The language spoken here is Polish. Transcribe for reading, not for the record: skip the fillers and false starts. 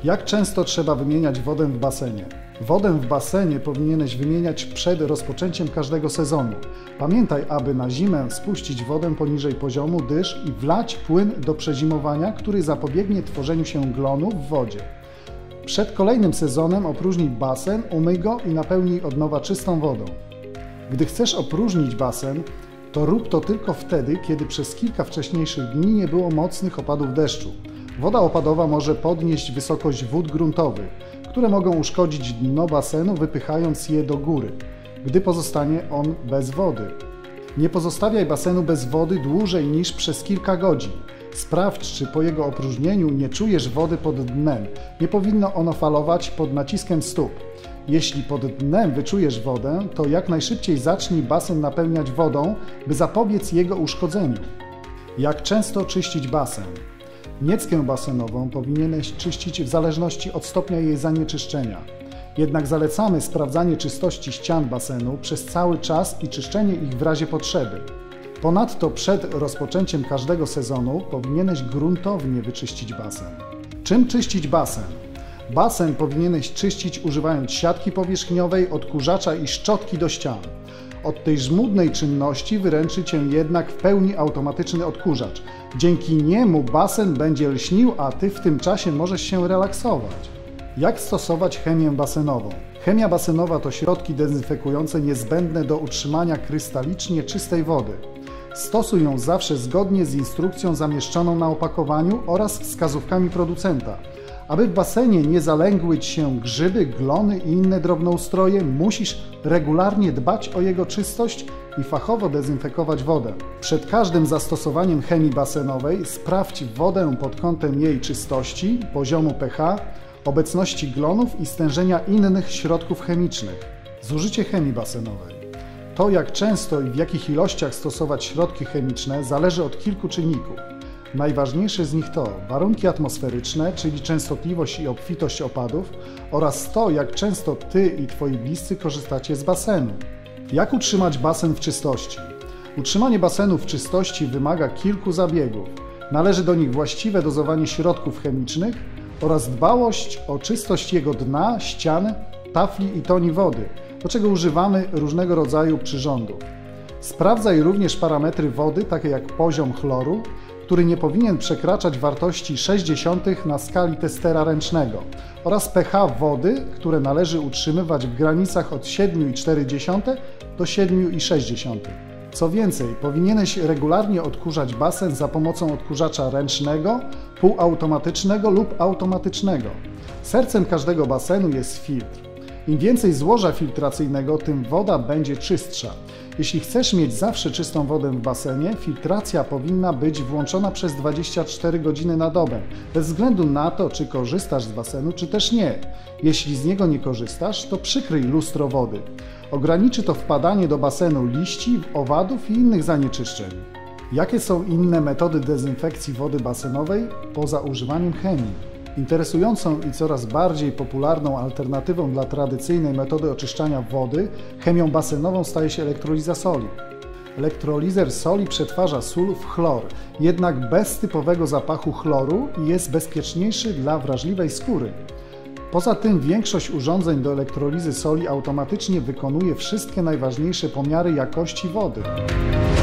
Jak często trzeba wymieniać wodę w basenie? Wodę w basenie powinieneś wymieniać przed rozpoczęciem każdego sezonu. Pamiętaj, aby na zimę spuścić wodę poniżej poziomu dysz i wlać płyn do przezimowania, który zapobiegnie tworzeniu się glonu w wodzie. Przed kolejnym sezonem opróżnij basen, umyj go i napełnij od nowa czystą wodą. Gdy chcesz opróżnić basen, to rób to tylko wtedy, kiedy przez kilka wcześniejszych dni nie było mocnych opadów deszczu. Woda opadowa może podnieść wysokość wód gruntowych, które mogą uszkodzić dno basenu, wypychając je do góry, gdy pozostanie on bez wody. Nie pozostawiaj basenu bez wody dłużej niż przez kilka godzin. Sprawdź, czy po jego opróżnieniu nie czujesz wody pod dnem. Nie powinno ono falować pod naciskiem stóp. Jeśli pod dnem wyczujesz wodę, to jak najszybciej zacznij basen napełniać wodą, by zapobiec jego uszkodzeniu. Jak często czyścić basen? Mieckę basenową powinieneś czyścić w zależności od stopnia jej zanieczyszczenia. Jednak zalecamy sprawdzanie czystości ścian basenu przez cały czas i czyszczenie ich w razie potrzeby. Ponadto przed rozpoczęciem każdego sezonu powinieneś gruntownie wyczyścić basen. Czym czyścić basen? Basen powinieneś czyścić używając siatki powierzchniowej, odkurzacza i szczotki do ścian. Od tej żmudnej czynności wyręczy Cię jednak w pełni automatyczny odkurzacz. Dzięki niemu basen będzie lśnił, a Ty w tym czasie możesz się relaksować. Jak stosować chemię basenową? Chemia basenowa to środki dezynfekujące niezbędne do utrzymania krystalicznie czystej wody. Stosuj ją zawsze zgodnie z instrukcją zamieszczoną na opakowaniu oraz wskazówkami producenta. Aby w basenie nie zalęgły Ci się grzyby, glony i inne drobnoustroje, musisz regularnie dbać o jego czystość i fachowo dezynfekować wodę. Przed każdym zastosowaniem chemii basenowej sprawdź wodę pod kątem jej czystości, poziomu pH, obecności glonów i stężenia innych środków chemicznych. Zużycie chemii basenowej. To, jak często i w jakich ilościach stosować środki chemiczne, zależy od kilku czynników. Najważniejsze z nich to warunki atmosferyczne, czyli częstotliwość i obfitość opadów, oraz to, jak często Ty i Twoi bliscy korzystacie z basenu. Jak utrzymać basen w czystości? Utrzymanie basenu w czystości wymaga kilku zabiegów. Należy do nich właściwe dozowanie środków chemicznych oraz dbałość o czystość jego dna, ścian, tafli i toni wody, do czego używamy różnego rodzaju przyrządów. Sprawdzaj również parametry wody, takie jak poziom chloru, który nie powinien przekraczać wartości 0,6 na skali testera ręcznego, oraz pH wody, które należy utrzymywać w granicach od 7,4 do 7,6. Co więcej, powinieneś regularnie odkurzać basen za pomocą odkurzacza ręcznego, półautomatycznego lub automatycznego. Sercem każdego basenu jest filtr. Im więcej złoża filtracyjnego, tym woda będzie czystsza. Jeśli chcesz mieć zawsze czystą wodę w basenie, filtracja powinna być włączona przez 24 godziny na dobę, bez względu na to, czy korzystasz z basenu, czy też nie. Jeśli z niego nie korzystasz, to przykryj lustro wody. Ograniczy to wpadanie do basenu liści, owadów i innych zanieczyszczeń. Jakie są inne metody dezynfekcji wody basenowej poza używaniem chemii? Interesującą i coraz bardziej popularną alternatywą dla tradycyjnej metody oczyszczania wody, chemią basenową staje się elektroliza soli. Elektrolizer soli przetwarza sól w chlor, jednak bez typowego zapachu chloru i jest bezpieczniejszy dla wrażliwej skóry. Poza tym większość urządzeń do elektrolizy soli automatycznie wykonuje wszystkie najważniejsze pomiary jakości wody.